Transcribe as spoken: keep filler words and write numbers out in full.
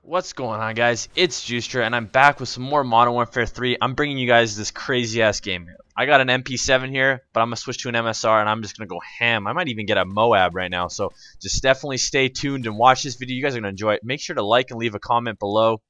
What's going on, guys? It's Juicetra, and I'm back with some more Modern Warfare three. I'm bringing you guys this crazy-ass game here. I got an M P seven here, but I'm going to switch to an M S R, and I'm just going to go ham. I might even get a Moab right now, so just definitely stay tuned and watch this video. You guys are going to enjoy it. Make sure to like and leave a comment below.